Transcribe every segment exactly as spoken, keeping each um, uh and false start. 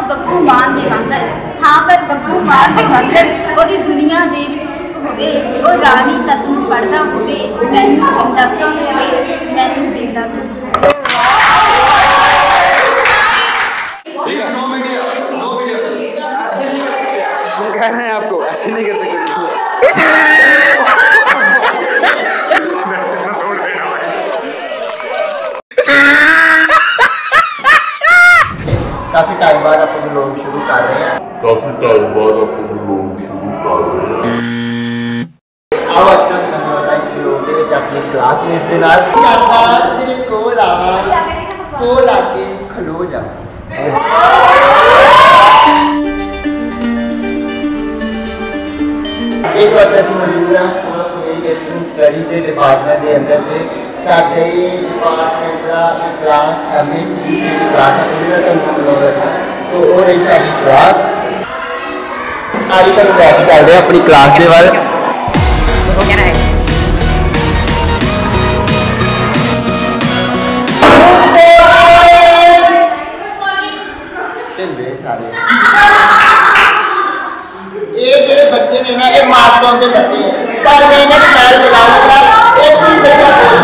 ਬੱਬੂ ਮਾਨ ਦੇ ਵਾਂਗਰ, ਹਾਂ ਪਰ ਬੱਬੂ ਮਾਨ ਦੇ ਵਾਂਗਰ ਉਹਦੀ ਦੁਨੀਆ ਦੇ ਵਿੱਚ ਚੁੱਪ ਹੋਵੇ, ਉਹ ਰਾਣੀ ਤੱਤ ਨੂੰ ਪੜ੍ਹਦਾ ਹੋਵੇ, ਮੈਨੂੰ ਦਿੰਦਾ ਸੁੱਖ ਹੋਵੇ, ਮੈਨੂੰ ਦਿੰਦਾ ਸੁੱਖ ਹੋਵੇ। कह रहे हैं आपको ऐसे नहीं कर सकते। काफी टाइम बाद आप लोग शुरू कर रहे हैं काफी टाइम बाद आप लोग शुरू कर रहे हैं आओ आज तक मैं बताया इस वीडियो के ਵਿੱਚ अपने क्लासमेट्स ਦੇ ਨਾਲ ਕਰਦਾ ਤੇਰੇ ਕੋਲ ਆਵਾਂ ਕੋਲ ਆ ਕੇ ਖਲੋ ਜਾ। इस वक्त ਅਸੀਂ ਮੌਜੂਦ ਹਾਂ ਸਕੂਲ ਆਫ ਕਮਿਊਨੀਕੇਸ਼ਨ ਸਟੱਡੀਜ਼ ਦੇ ਡਿਪਾਰਟਮੈਂਟ ਦੇ ਅੰਦਰ ਤੇ ਸਾਡੇ ਡਿਪਾਰਟਮੈਂਟ ਦਾ ਕਲਾਸ ਐਮਏ ਦੀ ਕਲਾਸ ਹੈ ਉਹਦਾ ਤੁਹਾਨੂੰ ਲੋੜ ਸੋ ਉਹ ਰਹੀ ਸਾਡੀ ਕਲਾਸ ਆਈ ਤੁਹਾਨੂੰ ਲੈ ਕੇ ਚੱਲਦੇ ਹਾਂ ਆਪਣੀ ਕਲਾਸ ਦੇ ਵੱਲ। ਹੋ ਗਿਆ ਨਾ ਢਿੱਲੇ ਸਾਰੇ ये जो बच्चे ने ना ये मास्कों के बच्चे हैं पर मैं इन्हें ख्याल दिलाऊंगा एक भी बच्चा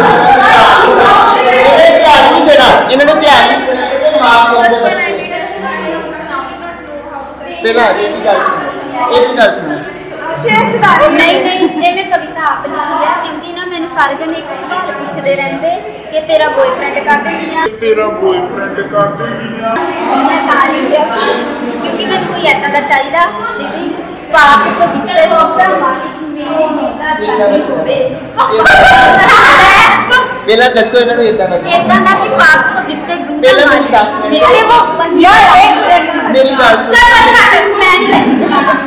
इन्हें ध्यान नहीं देना इन्होंने ध्यान नहीं देना ये मास्कों के बच्चे पहला ये की गल सुनो ये की गल सुनो नहीं नहीं ये मैं कविता आप लिखी है क्योंकि ना मैंने सारे जन एक सवाल पूछते रहते कि तेरा बॉयफ्रेंड कर देगी तेरा बॉयफ्रेंड कर देगी मैं तां लिखिया क्योंकि मैंने कोई ऐसा दा चाहिदा जिहदी पाप पवित्र होगा मालिक मेरे दिल दा जानी होवे पहला दसो इन्हां नूं इदां दा इदां दा कि पाप पवित्र रूह दा पहला मेरी दस मेरे वो यार एक मेरी गल सुन चल मैं नहीं सुनाऊंगा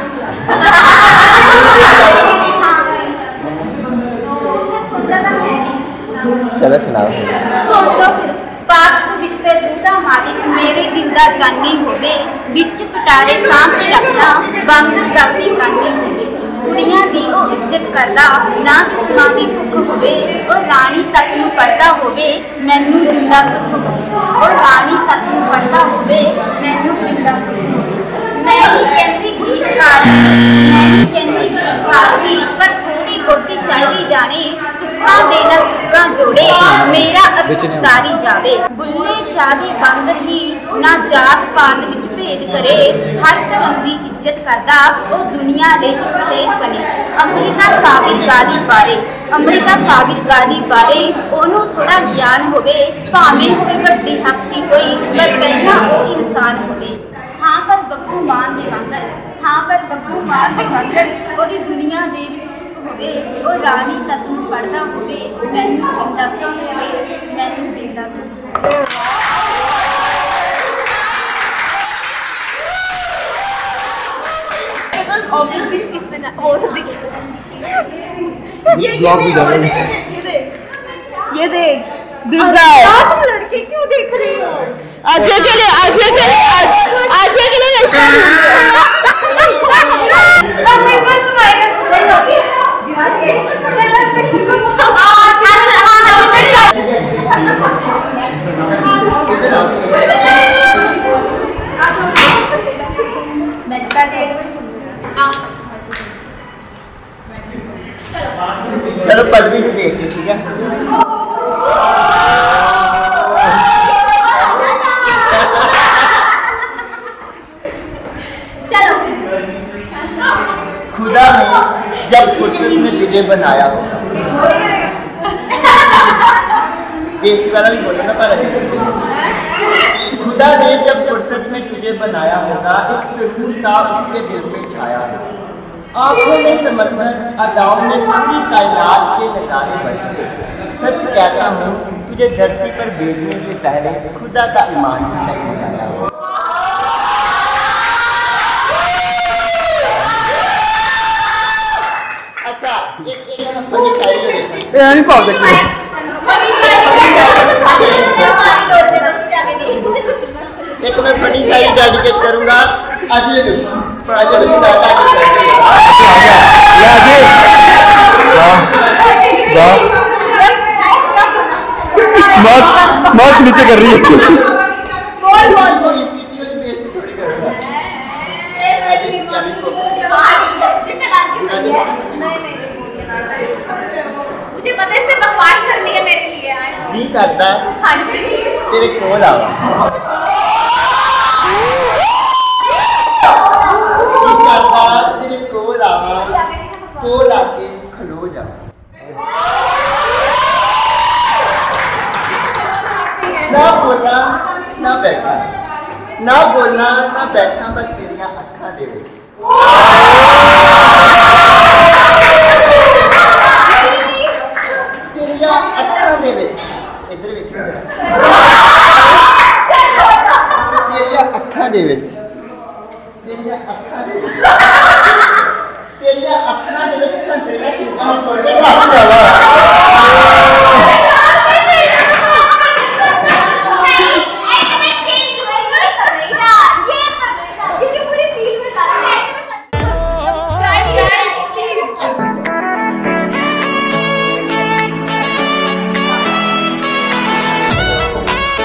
चलो सुनाओ सुन लो फिर पाक पवित्र रूह दा मालिक मेरे दिल दा जानी होवे विच पटारे सामने रखना बंद गलती करनी होवे कुड़ियां दी ओ इज्जत करदा ना जिस्मां दी भुख होवे ओ रानी तक नूं पढ़दा होवे मैनू दिंदा सुख होवे ओ रानी तक नूं पढ़दा होवे मैनू दिंदा सुख होवे मैं नहीं कहती गीतकार मैं नहीं कहती गीतकार ही पर थोड़ी बहुती शायरी जाने तुक्का देना तुक्का जोड़े मेरा असर उतारी जावे बुल्ले शादी बांगर ही ना जात पात विच भेद करे हर धर्म की इज्जत करदा ओ दुनिया दे एक सेठ बने अमृता साबिर गाली बारे अमृता साबिर गाली बारे ओनू थोड़ा ज्ञान होवे भावें होवे वड्डी हस्ती कोई पर पहला ओ इंसान होवे हाँ पर बब्बू मान दे वांगर हाँ पर बब्बू मान दे वांगर ओदी दुनिया दे विच चुप होवे ओ रानी तत नूं पढ़दा होवे मैनू दिंदा सुख होवे मैनू दिंदा सुख होवे किस किस पे ना वो देख ब्लॉग भी जा रहे हैं ये देख दूसरा तुम लड़के क्यों देख रही हो अजय के लिए अजय के लिए अजय के लिए अब मैं बस मायने पूछे लोगे चल मेरी बस हां मैं बैठे चलो पदवी भी देख ली ठीक है खुदा ने जब फुर्सत में तुझे बनाया होगा बेइज्जती वाला भी बोलो ना पर खुदा ने जब फुर्सत में तुझे बनाया होगा एक सुरूर सा उसके दिल में छाया होगा आंखों में समंदर अदाओं में पूरी कायनात के नज़ारे बनते सच कहता हूँ तुझे धरती पर भेजने से पहले खुदा का ईमान ही तक बनाया होगा। अच्छा एक एक फनी शायरी ये नहीं पाओ सकते एक मैं फनी शायरी डेडिकेट करूंगा अजय अजय दादा मास्क मास्क नीचे कर रही है करता हाँ जी तेरे कोल आवा जी करता तेरे कोल आवा कोल आके खलो जा ना बोलना ना बैठा ना बोलना ना बैठा बस तेरिया अखा दे विच तेरिया अखा दे विच इधर वेखो तेरिया अखा दे विच तेरिया अखा दे विच तेरिया अखा दे विच संतरे दा छिलका छोड़ के रख जावा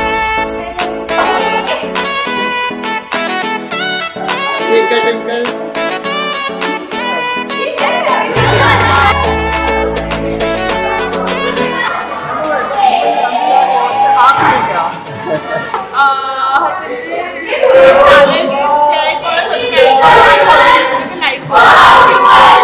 Twinkle, twinkle.